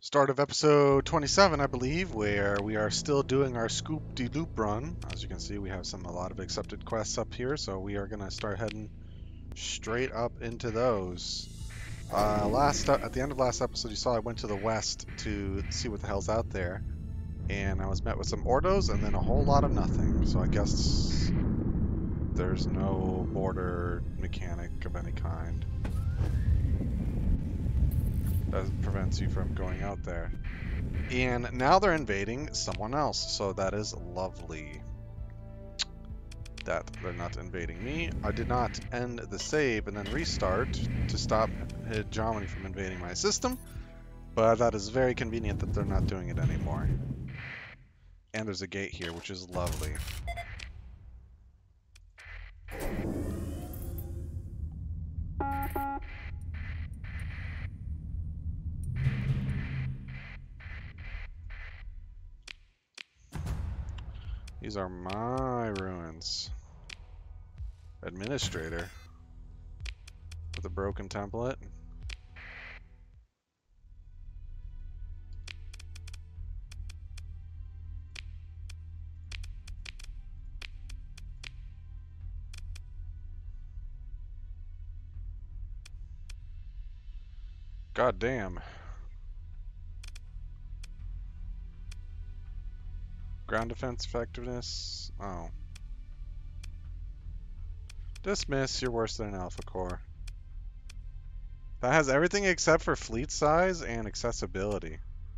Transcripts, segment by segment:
Start of episode 27, I believe, where we are still doing our scoop-de-loop run. As you can see, we have a lot of accepted quests up here, so we are going to start heading straight up into those. At the end of last episode, you saw I went to the west to see what the hell's out there, and I was met with some Ordos and then a whole lot of nothing. So I guess there's no border mechanic of any kind that prevents you from going out there. And now they're invading someone else, so that is lovely that they're not invading me. I did not end the save and then restart to stop Germany from invading my system, but that is very convenient that they're not doing it anymore. And there's a gate here, which is lovely. These are my ruins. Administrator with a broken template. God damn. Ground defense effectiveness. Oh. Dismiss, you're worse than an Alpha Core. That has everything except for fleet size and accessibility.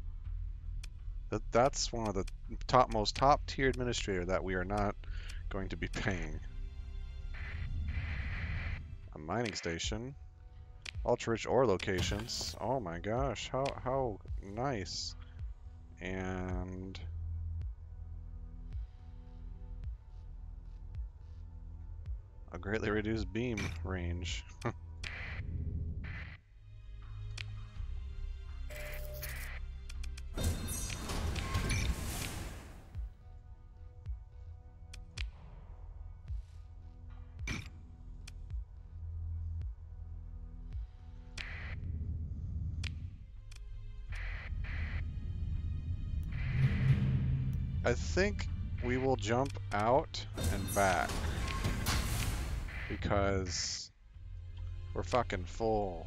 That's one of the most top tier administrator that we are not going to be paying. A mining station. Ultra rich ore locations. Oh my gosh, how nice. And a greatly reduced beam range. I think we will jump out and back because we're fucking full.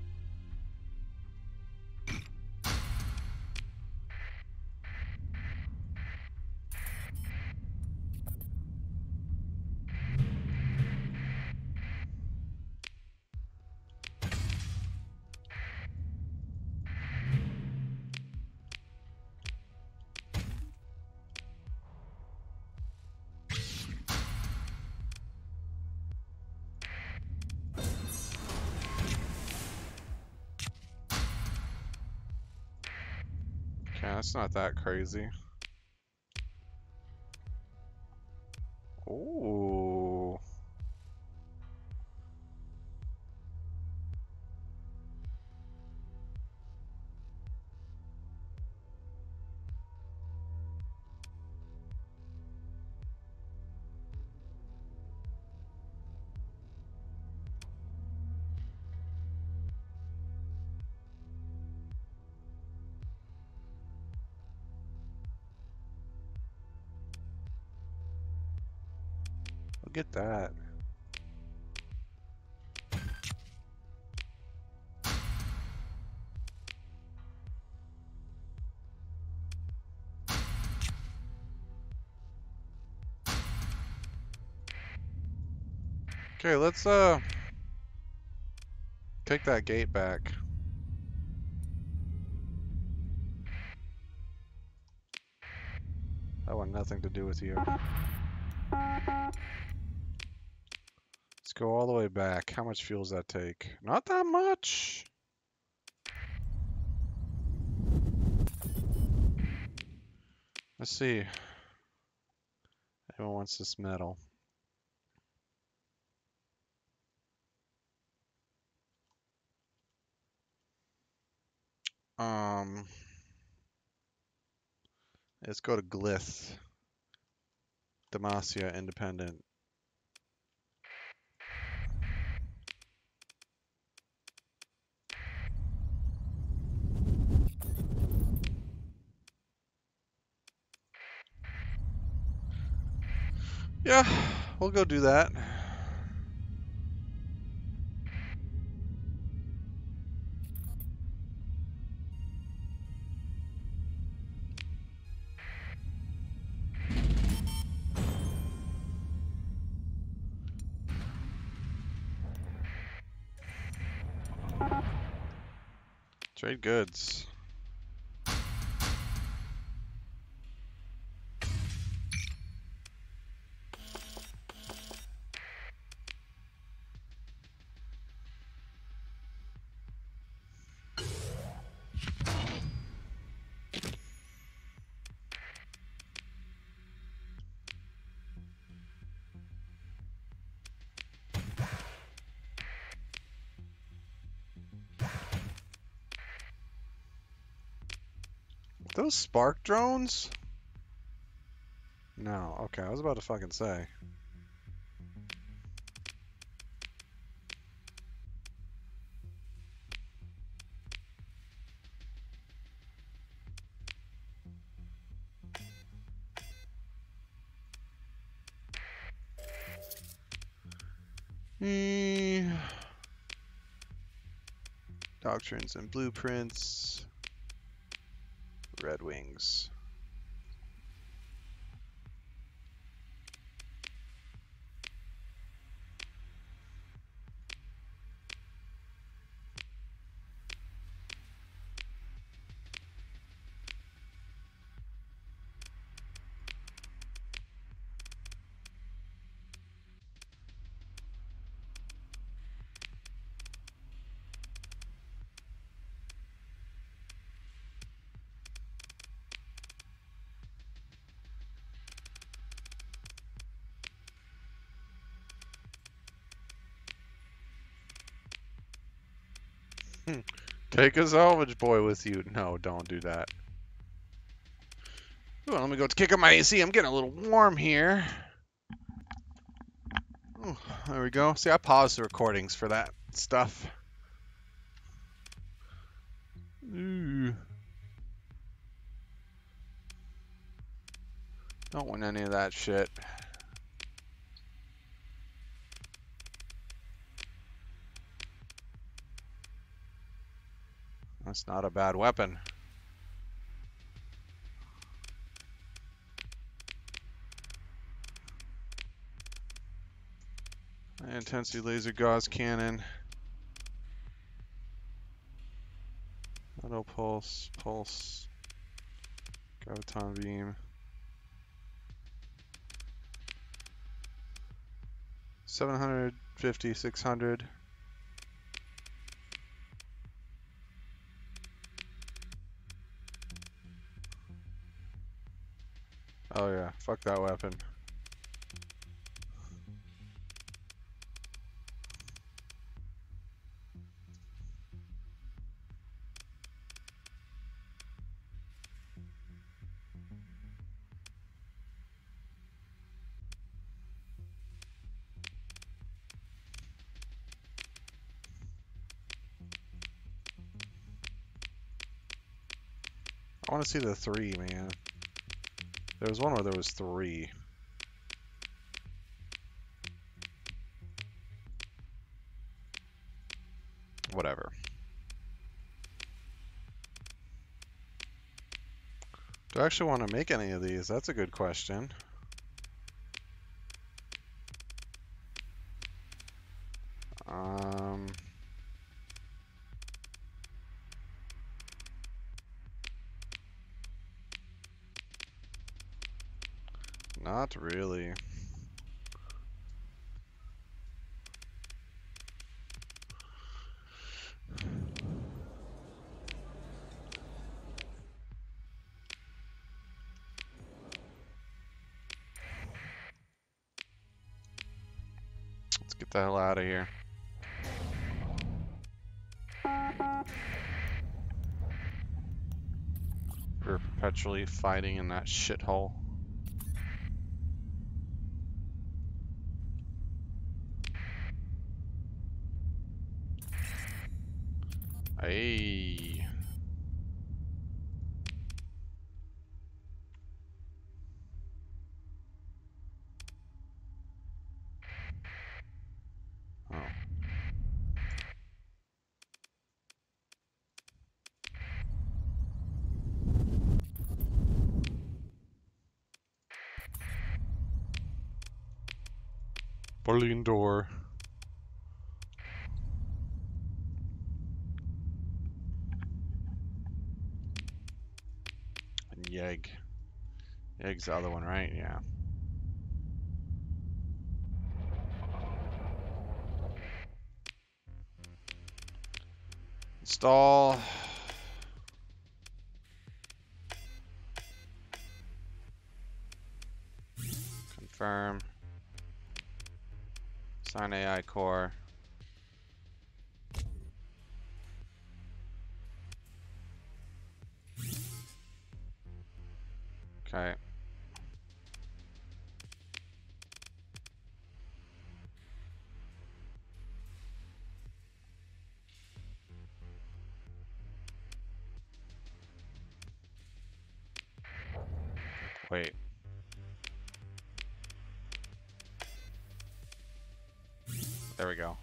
Okay, that's not that crazy. Ooh. Look at that. Okay, let's take that gate back. That want nothing to do with you. Let's go all the way back. How much fuel does that take? Not that much. Let's see. Anyone wants this metal? Let's go to Glyth. Demacia Independent. Yeah, we'll go do that. Trade goods. Those spark drones? No. Okay, I was about to fucking say. Doctrines and blueprints. Red Wings. Take a salvage boy with you. No, don't do that. Ooh, let me go kick up my AC. I'm getting a little warm here. Ooh, there we go. See, I paused the recordings for that stuff. Ooh. Don't want any of that shit. That's not a bad weapon. High intensity laser gauze cannon. Auto pulse, pulse, graviton beam. 750, 600. Oh yeah, fuck that weapon. I want to see the 3, man. There was one where there was 3. Whatever. Do I actually want to make any of these? That's a good question. Not really. Let's get the hell out of here. We're perpetually fighting in that shithole. Hey. Berlin door. And Yegg. Yegg's the other one, right? Yeah. Install. Confirm. Assign AI core. Okay. Wait. There we go.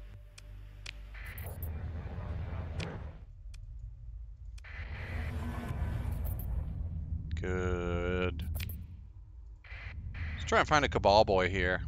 Good. Let's try and find a Cabal boy here.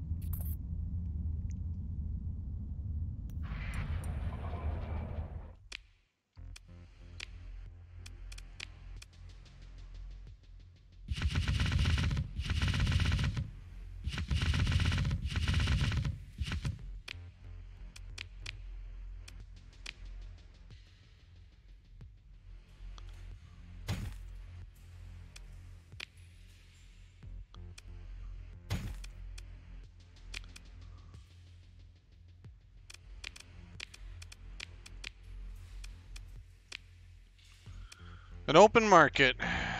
An open market.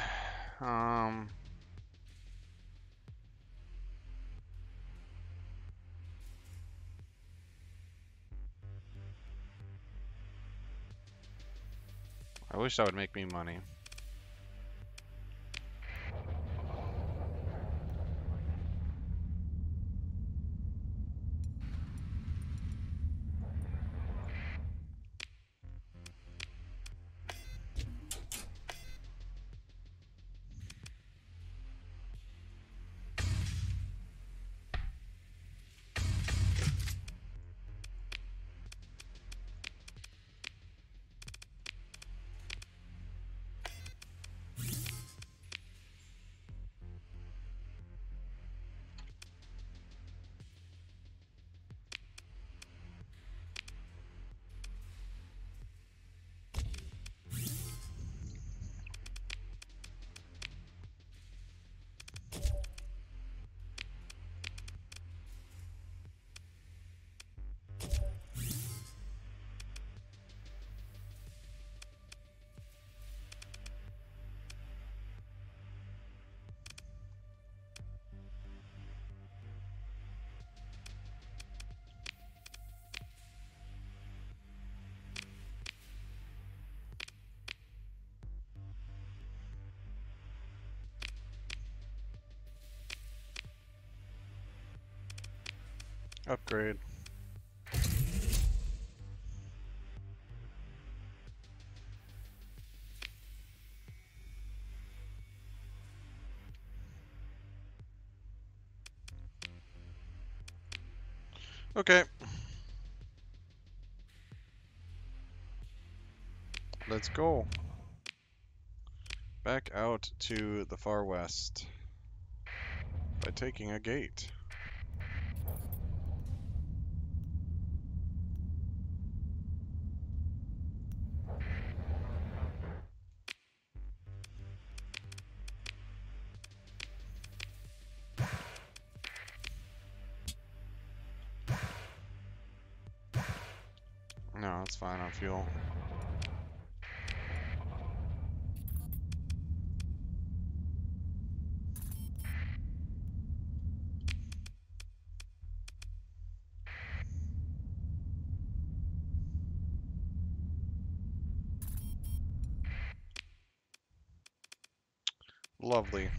I wish that would make me money. Upgrade. Okay. Let's go. Back out to the far west by taking a gate. No, it's fine on fuel. Lovely.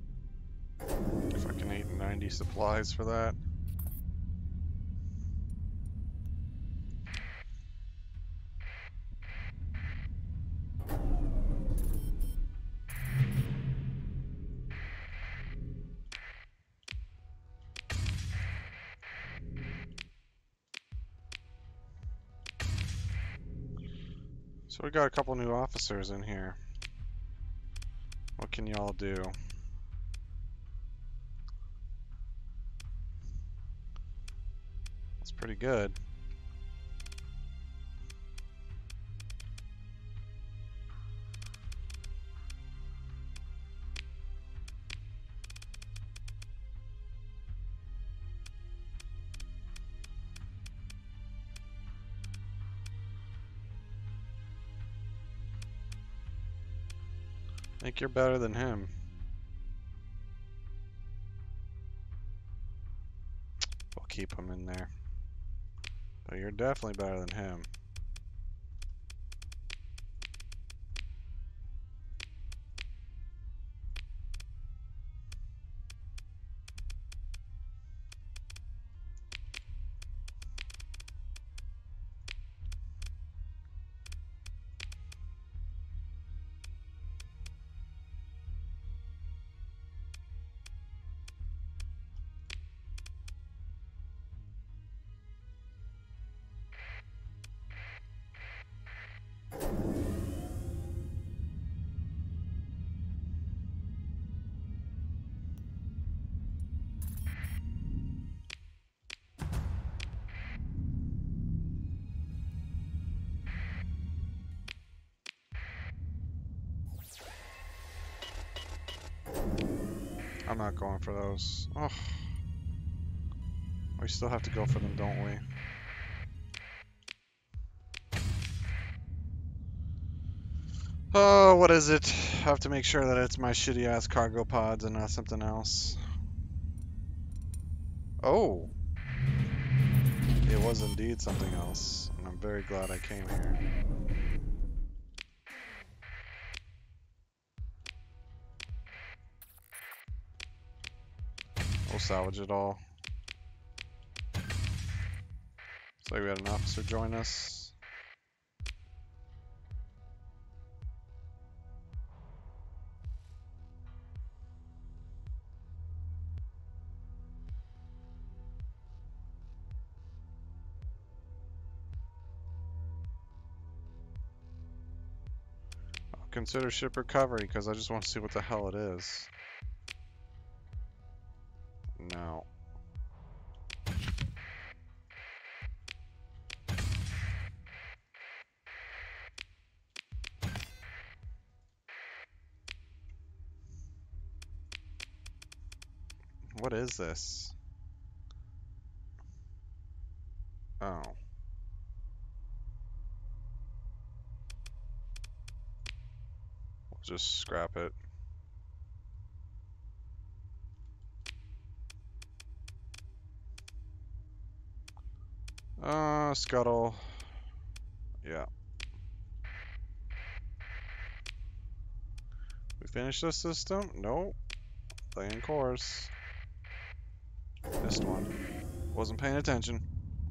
Fucking 890 supplies for that. So we got a couple new officers in here. What can y'all do? That's pretty good. I think you're better than him. We'll keep him in there. But you're definitely better than him. I'm not going for those. Oh, we still have to go for them, don't we? Oh, what is it? I have to make sure that it's my shitty ass cargo pods and not something else. Oh, it was indeed something else, and I'm very glad I came here. We'll salvage it all. Looks like we had an officer join us. I'll consider ship recovery because I just want to see what the hell it is. No. What is this? Oh. We'll just scrap it. Scuttle. Yeah. We finished this system? Nope. Playing course. Missed one. Wasn't paying attention.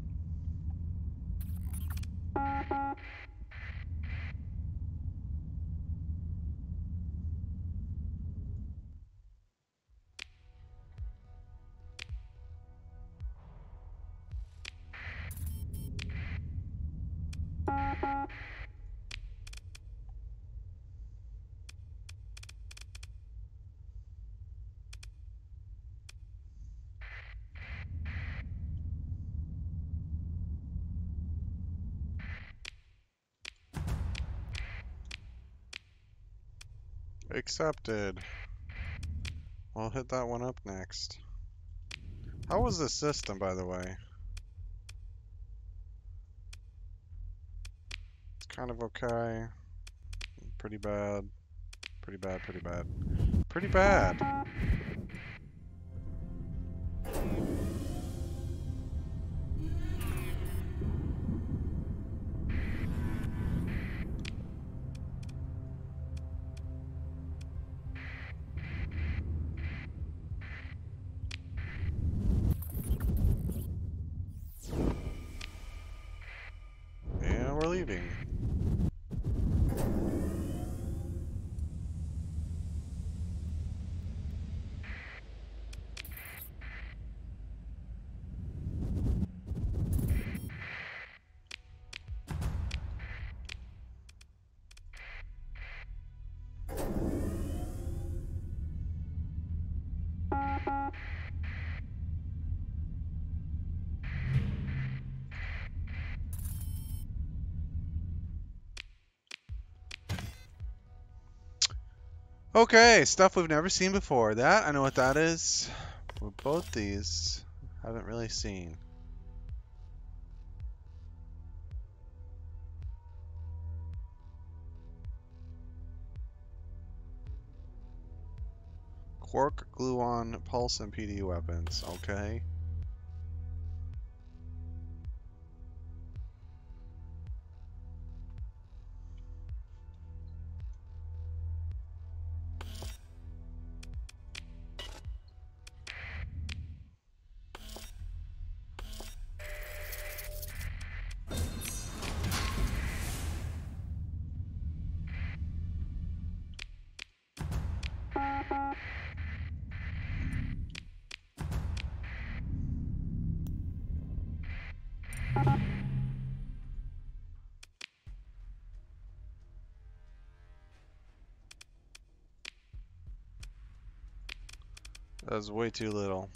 Accepted. We'll hit that one up next. How was this system, by the way? It's kind of okay. Pretty bad. Pretty bad, pretty bad. Pretty bad. And we're leaving. Okay, stuff we've never seen before. That, I know what that is. Well, both these, haven't really seen. Quark, gluon, pulse, and PD weapons. Okay. That was way too little.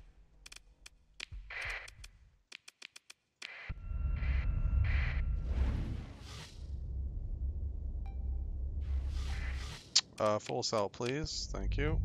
Full cell, please. Thank you.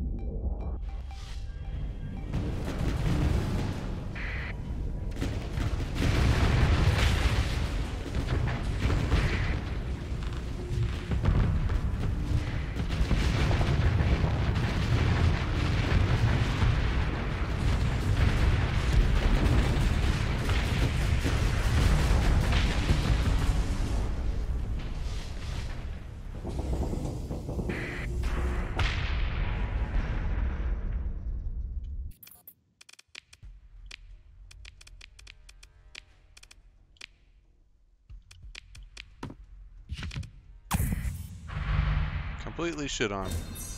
Completely shit on.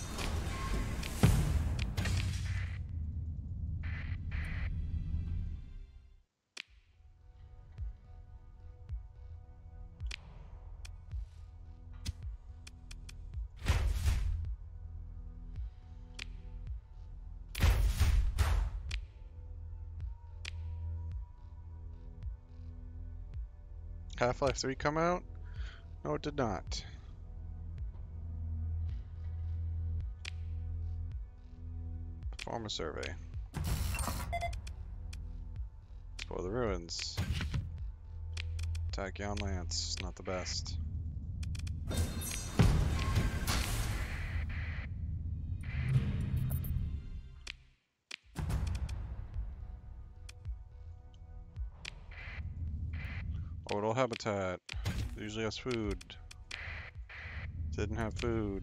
Half-Life 3 come out? No, it did not. Perform a survey. Explore the ruins. Tachyon Lance, not the best. Orbital habitat. Usually has food. Didn't have food.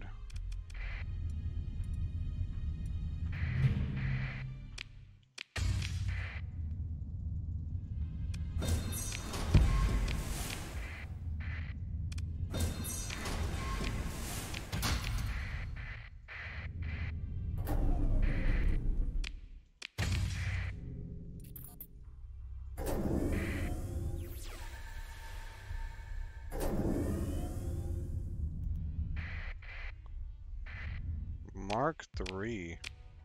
Mark 3.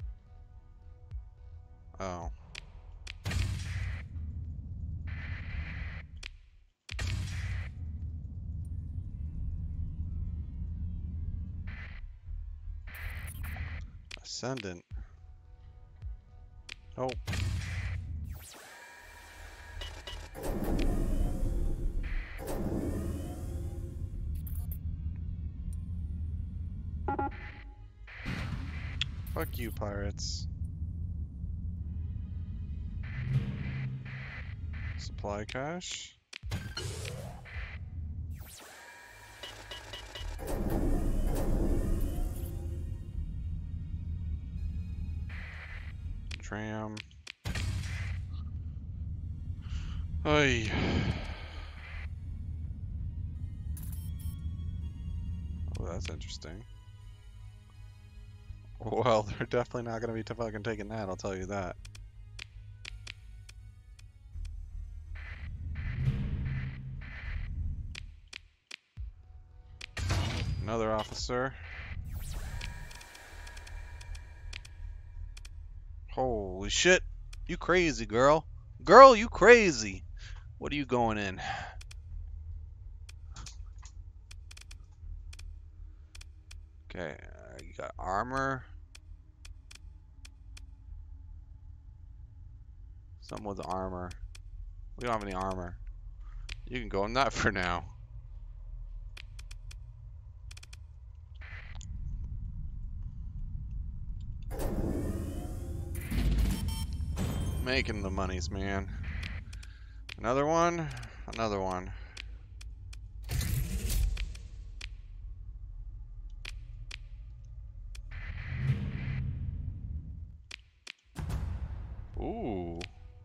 Oh. Ascendant. Oh. Fuck you, pirates. Supply cache. Tram. Oy. Oh, that's interesting. Well, they're definitely not gonna be fucking taking that, I'll tell you that. Another officer. Holy shit. You crazy, girl. Girl, you crazy. What are you going in? Okay, that armor? Something with armor. We don't have any armor. You can go on that for now. Making the monies, man. Another one. Another one. Ooh.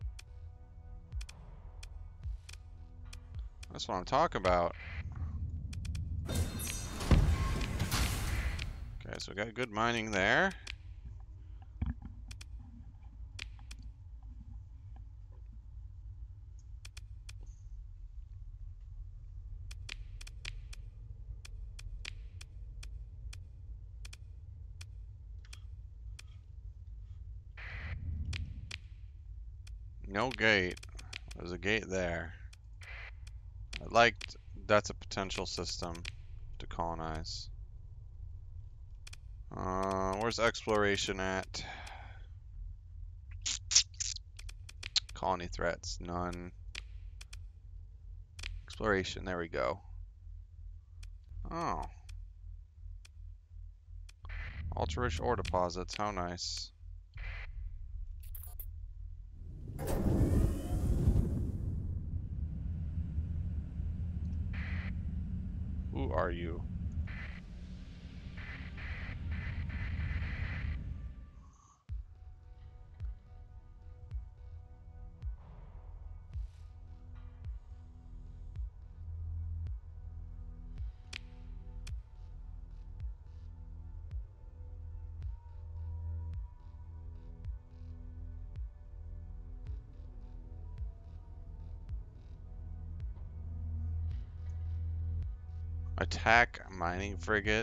That's what I'm talking about. Okay, so we got good mining there. No gate. There's a gate there. That's a potential system to colonize. Where's exploration at? Colony threats, none. Exploration, there we go. Oh. Ultra-rich ore deposits, how nice. Who are you? Attack mining frigate.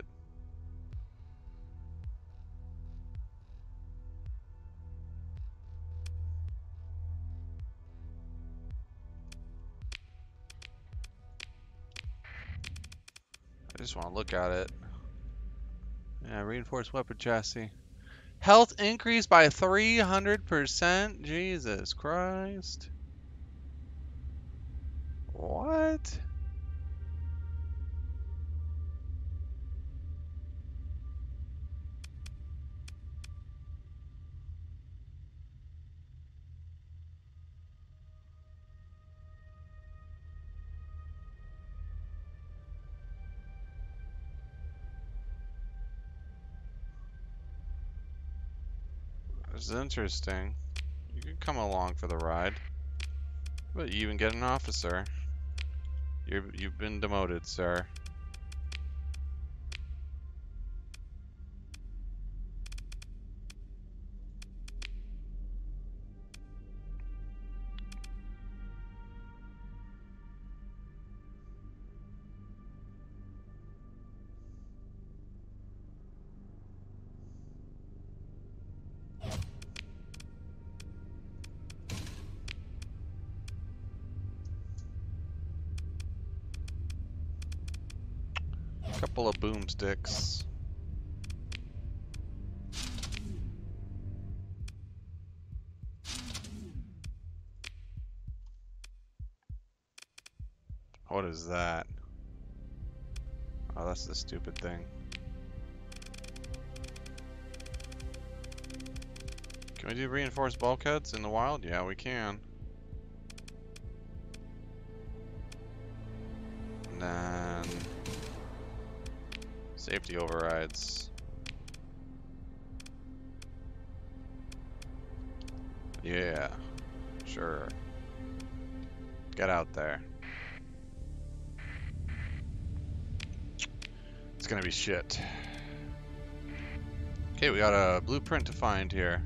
I just want to look at it. Yeah, reinforced weapon chassis. Health increased by 300%? Jesus Christ. What? This is interesting. You can come along for the ride. But you even get an officer. You've been demoted, sir. Couple of boomsticks. What is that? Oh, that's the stupid thing. Can we do reinforced bulkheads in the wild? Yeah, we can. And then safety overrides. Yeah, sure. Get out there. It's gonna be shit. Okay, we got a blueprint to find here.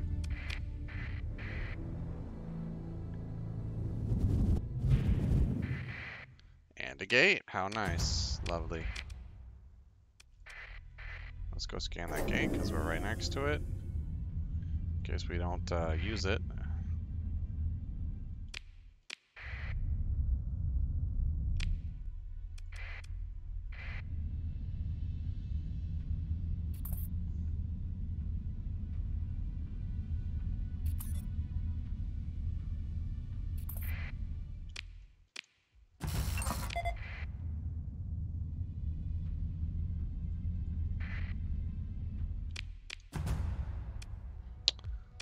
And a gate. How nice. Lovely. Let's go scan that gate because we're right next to it. In case we don't use it.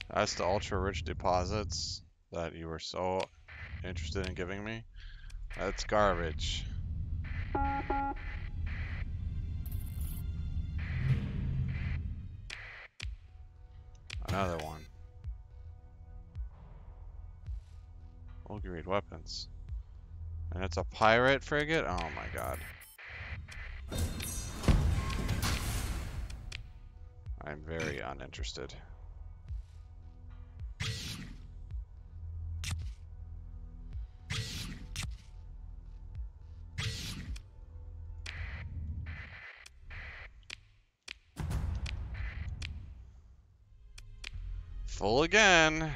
That's the ultra-rich deposits that you were so interested in giving me. That's garbage. Another one. Low-grade weapons. And it's a pirate frigate? Oh my god. I'm very uninterested. Full again.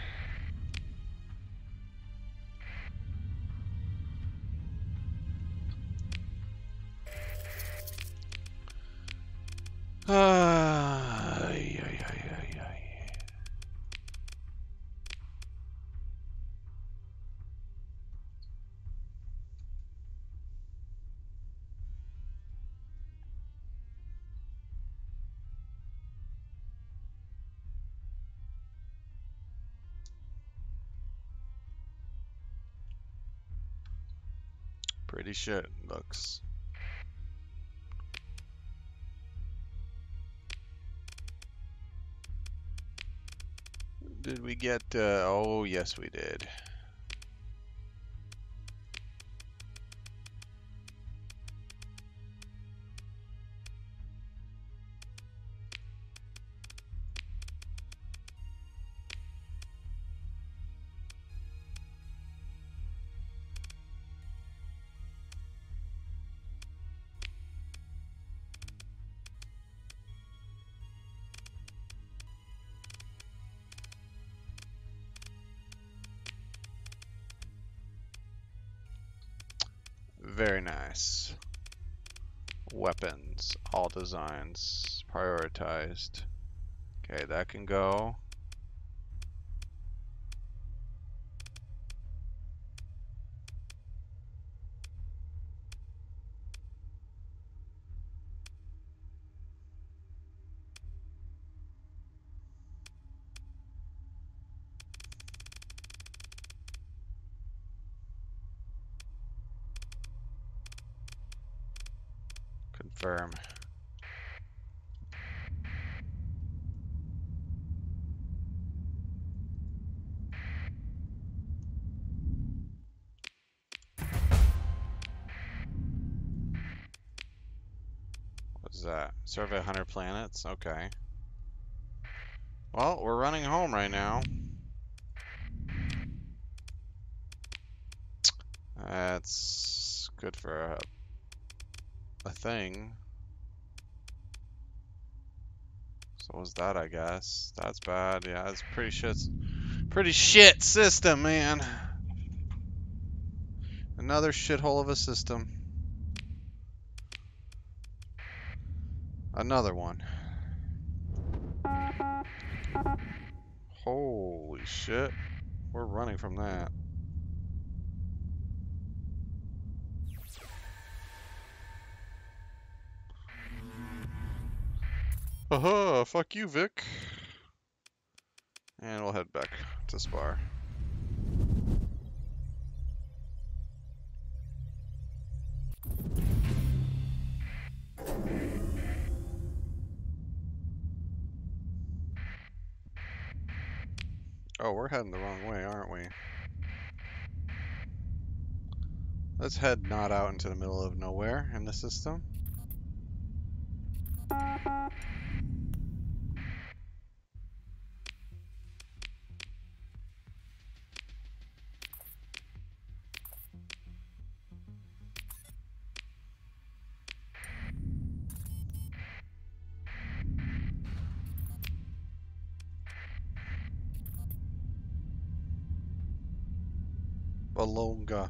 Pretty shit looks. Did we get, oh yes we did. Very nice. Weapons, all designs, prioritized. Okay, that can go. Confirm. What's that? Survey 100 planets? Okay. Well, we're running home right now. That's good for a thing. So was that, I guess. That's bad. Yeah, it's pretty shit system, man. Another shithole of a system. Another one. Holy shit. We're running from that. Haha, fuck you, Vic. And we'll head back to Spar. Oh, we're heading the wrong way, aren't we? Let's head not out into the middle of nowhere in the system. Balonga.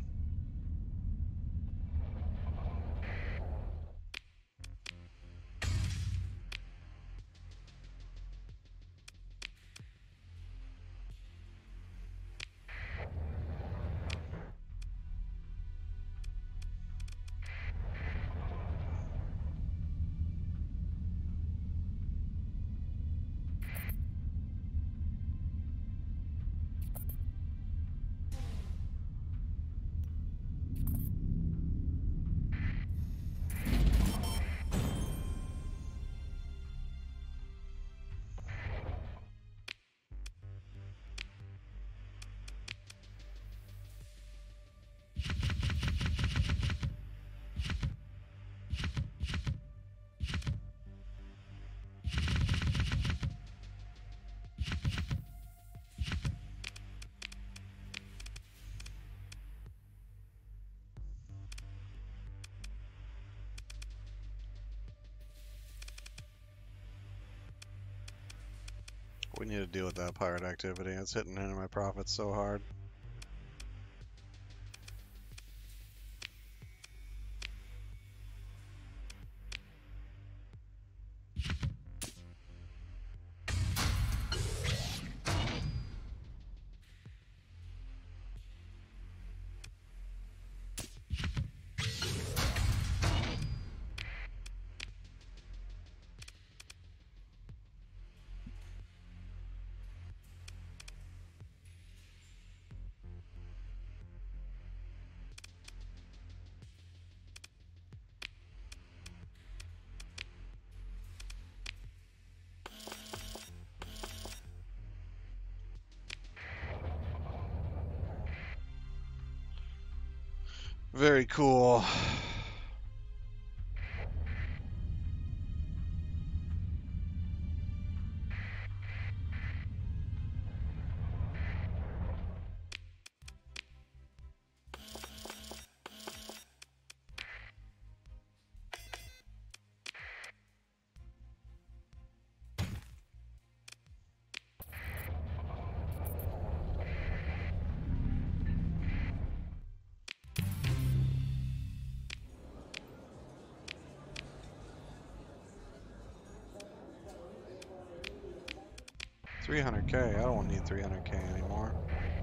We need to deal with that pirate activity. It's hitting into my profits so hard. Very cool. $300K. I don't need $300K anymore.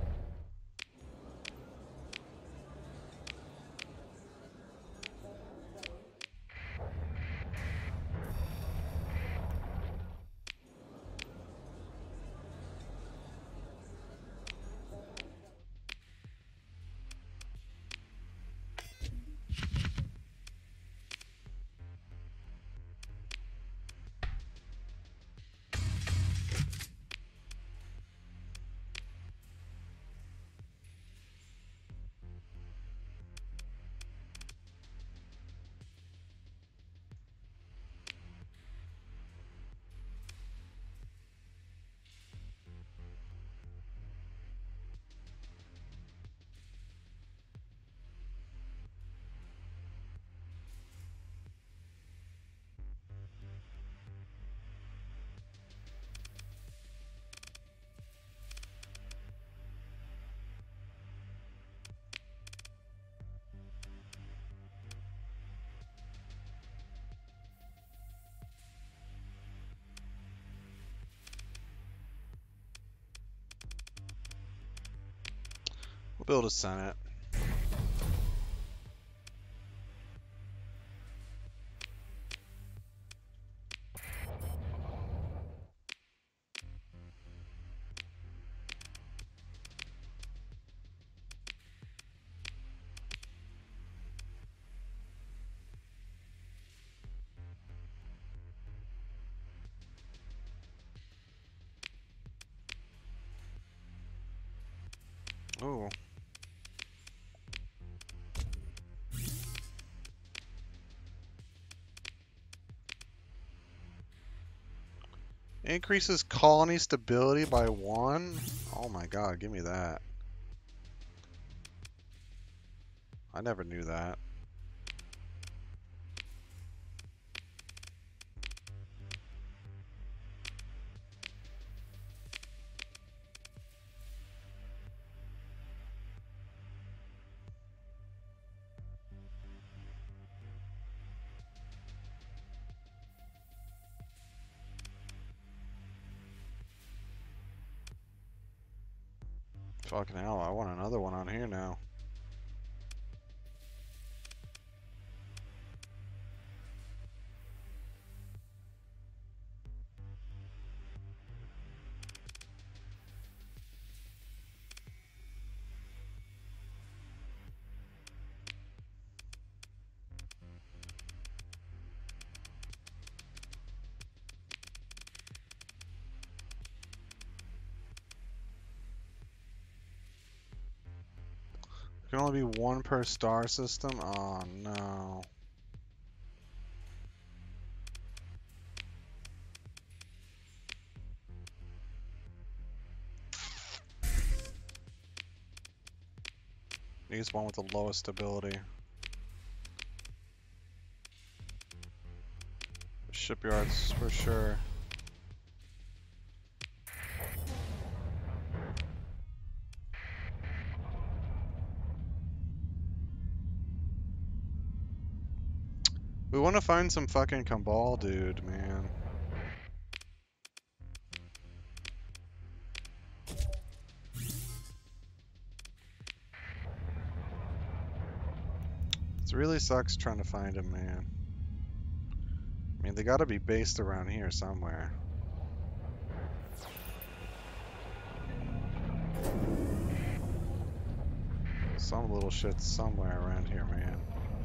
We'll build a Senate. Ooh. Increases colony stability by 1? Oh my god, give me that. I never knew that. Fucking hell, I want another one on here now. There can only be one per star system? Oh no. Needs one with the lowest stability. Shipyards for sure. We want to find some fucking Cabal dude, man. It really sucks trying to find him, man. I mean, they gotta be based around here somewhere. Some little shit's somewhere around here, man.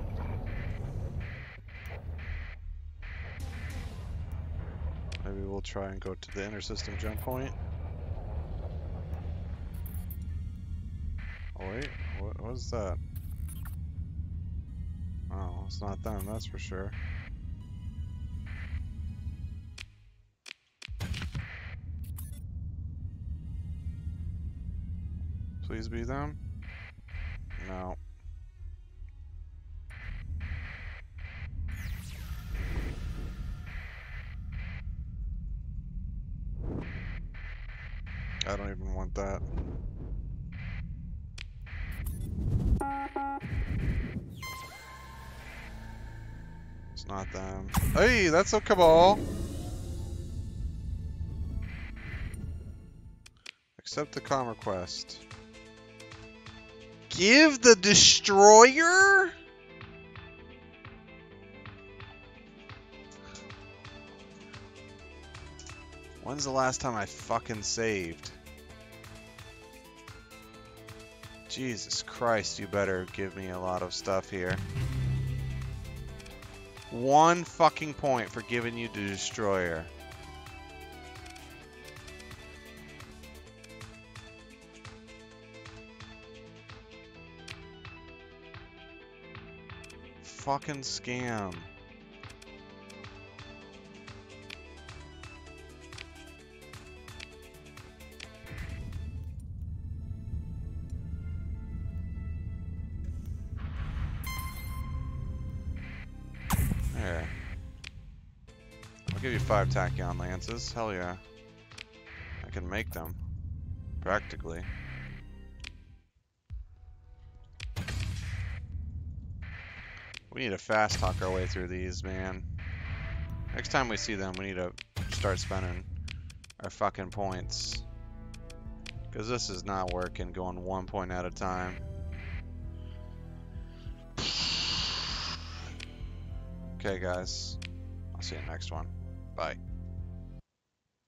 Maybe we'll try and go to the inter-system jump point. Oh wait, what was that? Oh, it's not them, that's for sure. Please be them? No. I don't even want that. It's not them. Hey, that's a Cabal! Accept the comm request. Give the destroyer? When's the last time I fucking saved? Jesus Christ, you better give me a lot of stuff here. 1 fucking point for giving you the destroyer. Fucking scam. There. I'll give you 5 tachyon lances. Hell yeah. I can make them. Practically. We need to fast talk our way through these, man. Next time we see them, we need to start spending our fucking points. Because this is not working, going 1 point at a time. Okay, guys. I'll see you next one. Bye.